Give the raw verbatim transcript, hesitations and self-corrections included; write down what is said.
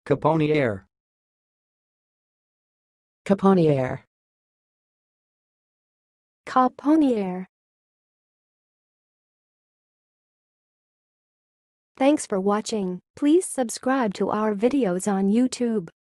caponiere, caponiere, caponiere. Thanks for watching. Please subscribe to our videos on YouTube.